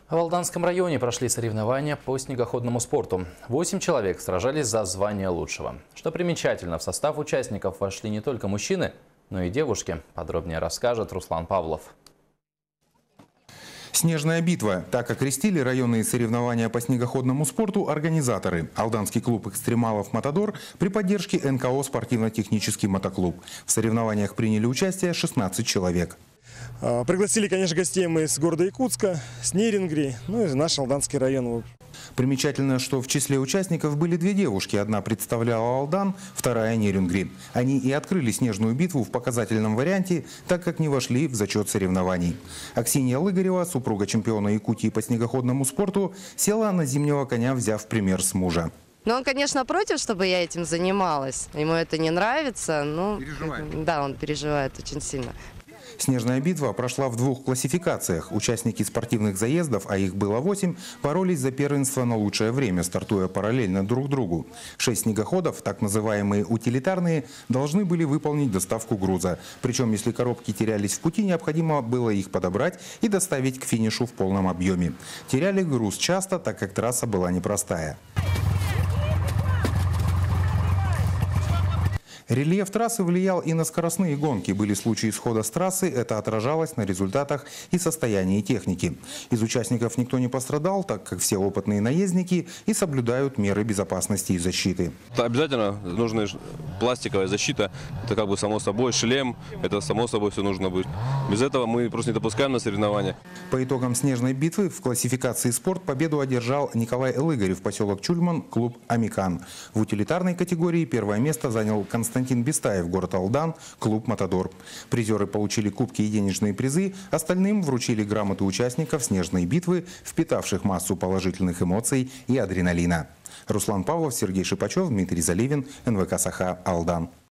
В Алданском районе прошли соревнования по снегоходному спорту. 8 человек сражались за звание лучшего. Что примечательно, в состав участников вошли не только мужчины, но и девушки. Подробнее расскажет Руслан Павлов. «Снежная битва» – так окрестили районные соревнования по снегоходному спорту организаторы. Алданский клуб экстремалов «Матадор» при поддержке НКО «Спортивно-технический мотоклуб». В соревнованиях приняли участие 16 человек. Пригласили, конечно, гостей мы из города Якутска, с Нерингри, ну и наш Алданский район. Примечательно, что в числе участников были две девушки. Одна представляла Алдан, вторая – Нерингри. Они и открыли снежную битву в показательном варианте, так как не вошли в зачет соревнований. Аксинья Лыгарева, супруга чемпиона Якутии по снегоходному спорту, села на зимнего коня, взяв пример с мужа. Но он, конечно, против, чтобы я этим занималась. Ему это не нравится. Но... Да, он переживает очень сильно. Снежная битва прошла в двух классификациях. Участники спортивных заездов, а их было 8, боролись за первенство на лучшее время, стартуя параллельно друг другу. 6 снегоходов, так называемые утилитарные, должны были выполнить доставку груза. Причем, если коробки терялись в пути, необходимо было их подобрать и доставить к финишу в полном объеме. Теряли груз часто, так как трасса была непростая. Рельеф трассы влиял и на скоростные гонки. Были случаи схода с трассы, это отражалось на результатах и состоянии техники. Из участников никто не пострадал, так как все опытные наездники и соблюдают меры безопасности и защиты. Обязательно нужна пластиковая защита, это как бы само собой, шлем, это само собой все нужно быть. Без этого мы просто не допускаем на соревнования. По итогам снежной битвы в классификации спорт победу одержал Николай Лыгарев, поселок Чульман, клуб «Амикан». В утилитарной категории первое место занял Константин Бестаев, город Алдан, клуб «Матадор». Призеры получили кубки и денежные призы, остальным вручили грамоты участников снежной битвы, впитавших массу положительных эмоций и адреналина. Руслан Павлов, Сергей Шипачев, Дмитрий Заливин, НВК «Саха», Алдан.